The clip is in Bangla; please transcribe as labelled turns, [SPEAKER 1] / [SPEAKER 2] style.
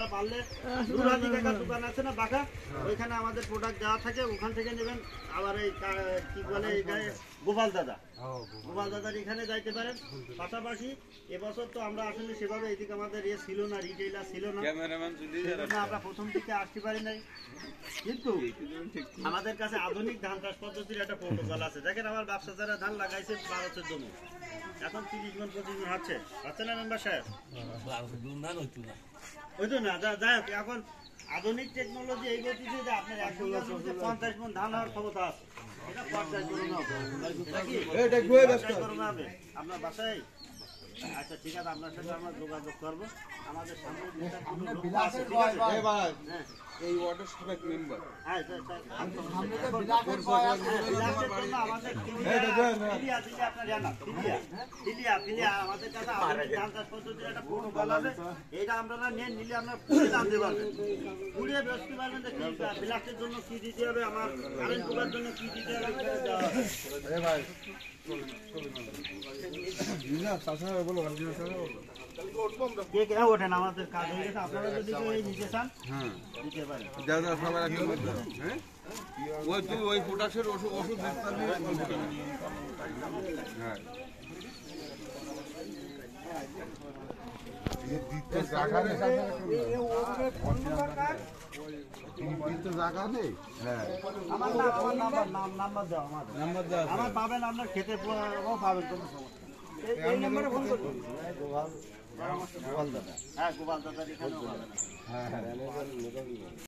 [SPEAKER 1] পারলে দুরানি কাকার দোকান আছে না বাঁকা, ওইখানে আমাদের প্রোডাক্ট দেওয়া থাকে, ওখান থেকে নেবেন। আবার এই কি বলে গোপাল দাদার এখানে যাইতে পারেন। পাশাপাশি এবছর তো আমরা আসলে সেভাবে এদিকে আমাদের ছিল না, রিটেইলার ছিল না, আমরা প্রথম থেকে আসতে পারি নাই। কিন্তু আমাদের কাছে আধুনিক ধান চাষ পদ্ধতির একটা প্রোটোকল আছে। দেখেন আমার ব্যবসা যারা ধান লাগাইছে 12-14 মণ, এখন 30 মণ 25 মণ হচ্ছে না মেম্বার সাহেব? হইতো না, যাই হোক এখন আধুনিক টেকনোলজি এই গতিতে যে আপনার 1 বিঘার মধ্যে 50 মণ ধান হওয়ার ক্ষমতা আছে। এটা পর্যায় করে নাও, এটা কি আপনার বাসায়? আচ্ছা ঠিক আছে, আপনার সাথে আমরা যোগাযোগ করবো। আমাদের সামনে
[SPEAKER 2] এই ওয়াটার সাবেক মেম্বার
[SPEAKER 1] আমাদের কাছে ধান চাষ পদ্ধতির একটা প্রোটোকল আছে। এইটা আপনারা নিলে আপনারা জানতে পারবেন, পুড়িয়ে বসতে পারবেন যে বিলাসের জন্য কি দিতে হবে, আমার কারেন্ট পোকার জন্য কি দিতে হবে। ওঠেন, আমাদের কাজ হয়ে গেছে। আপনারা যদি নিতে চান দিতে পারেন।
[SPEAKER 2] ওই প্রোডাক্টের ওষুধ
[SPEAKER 1] আমার পাবেন, আপনার খেতে পাবেন, কোনো সমস্যা। এই নম্বরে ফোন করবেন। গোপাল দাদা, হ্যাঁ গোপাল দাদার এখানেও পাবেন।